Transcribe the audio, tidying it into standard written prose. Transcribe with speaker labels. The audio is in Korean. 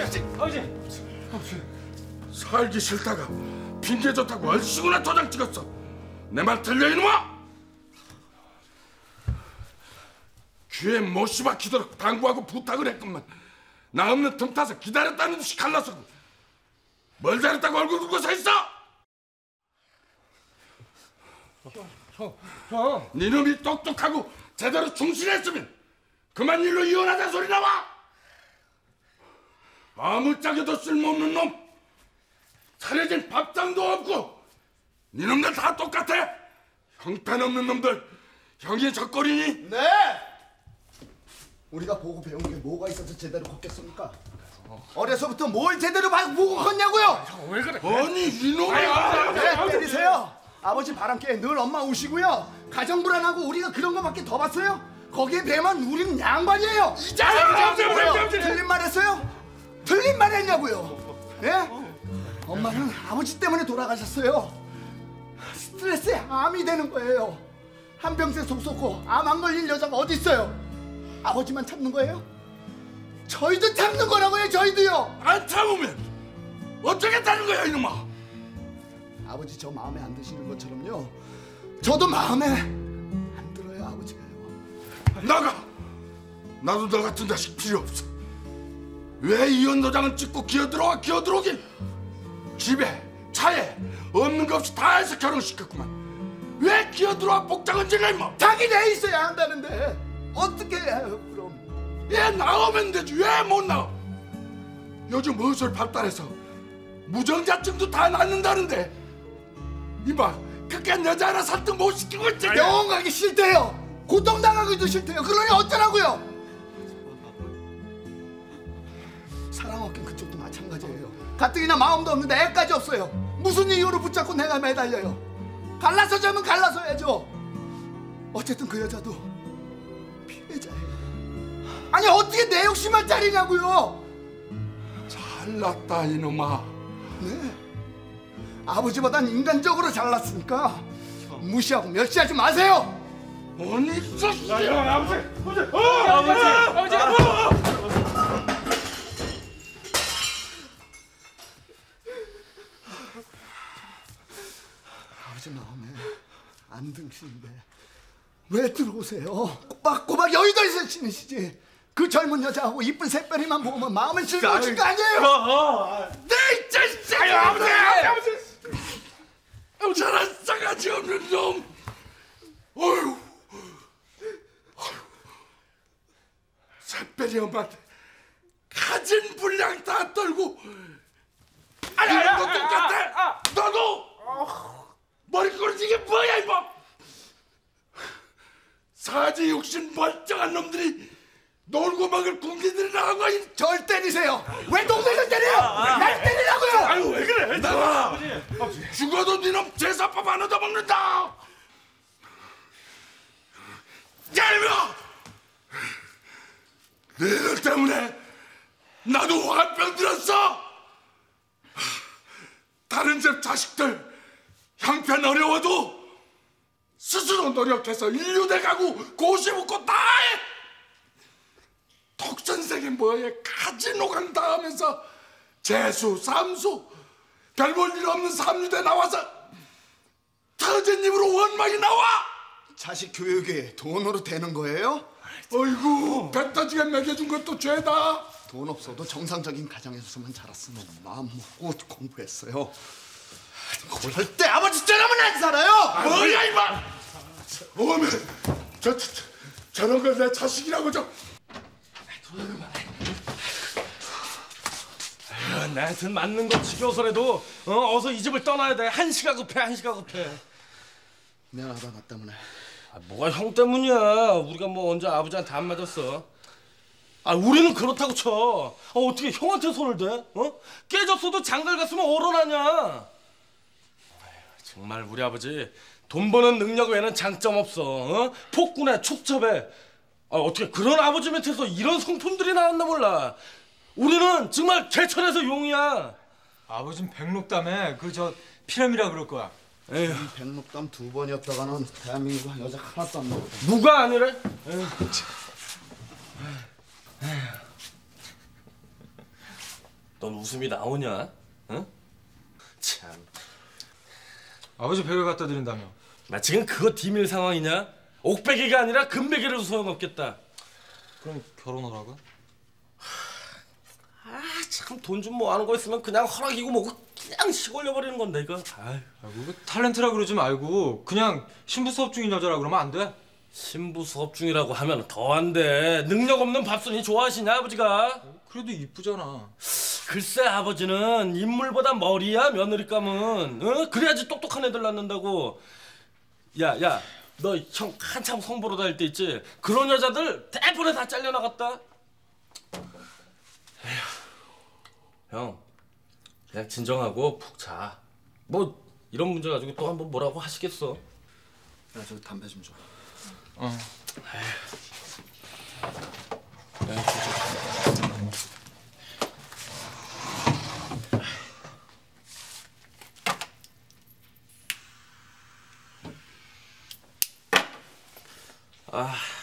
Speaker 1: 자식!
Speaker 2: 아버지, 살기 싫다가 핑계 좋다고 얼씨구나 도장 찍었어. 내 말 들려 이놈아? 귀에 못이 박히도록 당부하고 부탁을 했건만 나 없는 틈 타서 기다렸다는 듯이 갈라서 뭘 잘했다고 얼굴 굴고 서 있어?
Speaker 1: 형.
Speaker 2: 네 놈이 똑똑하고 제대로 충실했으면 그만 일로 이혼하자 소리 나와. 아무짝에도 쓸모없는 놈, 차려진 밥상도 없고 네 놈들 다 똑같아. 형편없는 놈들, 형이 적거리니?
Speaker 3: 네! 우리가 보고 배운 게 뭐가 있어서 제대로 컸겠습니까? 어려서부터 뭘 제대로 보고 컸냐고요?
Speaker 1: 형, 왜 그래?
Speaker 2: 아니 이놈아!
Speaker 3: 네, 때리세요. 아버지 바람께 늘 엄마 우시고요. 가정 불안하고 우리가 그런 거밖에 더 봤어요? 거기에 배만 우리는 양반이에요.
Speaker 2: 이 자식!
Speaker 3: 틀린 말 했어요? 틀린 말 했냐고요? 예? 엄마는 아버지 때문에 돌아가셨어요. 스트레스에 암이 되는 거예요. 한평생 속 썩고 암 안 걸린 여자가 어디 있어요? 아버지만 참는 거예요? 저희도 참는 거라고요, 저희도요.
Speaker 2: 안 참으면 어쩌겠다는 거야 이놈아.
Speaker 3: 아버지 저 마음에 안 드시는 것처럼요, 저도 마음에 안 들어요, 아버지가요.
Speaker 2: 나가. 나도 너 같은 자식 필요 없어. 왜 이혼 도장을 찍고 기어들어오긴. 집에 차에 없는 거 없이 다 해서 결혼시켰구만. 왜 기어들어와 복장은 질러 임마.
Speaker 3: 자기 내 있어야 한다는데 어떻게 해요 그럼?
Speaker 2: 얘 나오면 되지 왜 못 나와. 요즘 의술 발달해서 무정자증도 다 낫는다는데 이봐 그깟 여자 하나 설득 못 시키고 있지.
Speaker 3: 병원 가기 싫대요. 고통당하기도 싫대요. 그러니 어쩌라고요? 사랑 없긴 그쪽도 마찬가지예요. 가뜩이나 마음도 없는데 애까지 없어요. 무슨 이유로 붙잡고 내가 매달려요? 갈라서 자면 갈라서 해야죠. 어쨌든 그 여자도 피해자예요. 아니 어떻게 내 욕심만 짜리냐고요?
Speaker 2: 잘났다 이놈아.
Speaker 3: 네, 아버지보단 인간적으로 잘났으니까 무시하고 멸시하지 마세요.
Speaker 2: 아니 저
Speaker 1: 아버지!
Speaker 3: 아버지 마음에 안 드시는데 왜 들어오세요? 꼬박꼬박 여의도 있으시지. 그 젊은 여자하고 이쁜 새별이만 보면 마음은 즐거우신 거 아니에요?
Speaker 2: 내 자식! 아버지! 저런 싸가지 없는 놈! 어휴! 새별이 엄마한테 가진 분량 다 떨고 이런 거 똑같아! 너도! 머리꼬리 이게 뭐야 이거! 사지 욕심 멀쩡한 놈들이 놀고 먹을 군기들이 나가고
Speaker 3: 절 때리세요. 왜 동생을 때려요? 날 때리라고요.
Speaker 2: 아유 왜 그래? 나가! 죽어도 니놈 제사밥 안 얻어먹는다! 야 이놈아! 너희들 때문에 나도 화병 들었어! 다른 집 자식들 형편 어려워도 스스로 노력해서 인류대 가고 고시 묻고 다 해! 톡선생이 뭐에 가지노간 다 하면서 재수, 삼수 별 볼 일 없는 삼류대 나와서 터진 입으로 원망이 나와!
Speaker 3: 자식 교육이 돈으로 되는 거예요?
Speaker 2: 어이구 배 터지게 먹여준 것도 죄다.
Speaker 3: 돈 없어도 정상적인 가정에서만 자랐으면 마음 먹고 공부했어요. 그럴 때 아버지 째라면 안 살아요.
Speaker 2: 뭐야 이마! 어머 저런 걸 내 자식이라고 좀.
Speaker 1: 나한텐 맞는 거 지겨워서라도 어서 이 집을 떠나야 돼. 한시가 급해.
Speaker 3: 미안하다 나 때문에.
Speaker 1: 뭐가 형 때문이야. 우리가 뭐 언제 아버지한테 안 맞았어. 우리는 그렇다고 쳐. 어떻게 형한테 손을 대? 깨졌어도 장갈 갔으면 얼어나냐. 정말 우리 아버지 돈 버는 능력 외에는 장점 없어. 폭군에 촉첩에. 어떻게 그런 아버지 밑에서 이런 성품들이 나왔나 몰라. 우리는 정말 개천에서 용이야.
Speaker 4: 아버진 백록담에 피렘이라 그럴 거야.
Speaker 3: 에휴. 백록담 2번이었다가는 대한민국 여자 하나도 안 나오거든.
Speaker 1: 누가 아니래? 넌 웃음이 나오냐? 응? 참.
Speaker 4: 아버지 베개 갖다 드린다며.
Speaker 1: 나 지금 그거 디밀 상황이냐? 옥베개가 아니라 금베개를 소용없겠다.
Speaker 4: 그럼 결혼하라고?
Speaker 1: 아, 참 돈 좀 뭐 하는 거 있으면 그냥 허락이고 뭐고 그냥 시골려 버리는 건데 이거. 아유.
Speaker 4: 아이고 그 탤런트라 그러지 말고 그냥 신부 수업 중인 여자라 그러면 안 돼?
Speaker 1: 신부 수업 중이라고 하면 더 안 돼. 능력 없는 밥순이 좋아하시냐 아버지가?
Speaker 4: 그래도 이쁘잖아.
Speaker 1: 글쎄 아버지는 인물보다 머리야 며느리감은. 어? 그래야지 똑똑한 애들 낳는다고. 야, 너 형 한참 성보러 다닐 때 있지? 그런 여자들 대부분 다 잘려나갔다. 에휴, 형 그냥 진정하고 푹 자. 뭐 이런 문제 가지고 또 한번 뭐라고 하시겠어?
Speaker 3: 야, 저 담배 좀 줘.
Speaker 4: 어.
Speaker 1: 아.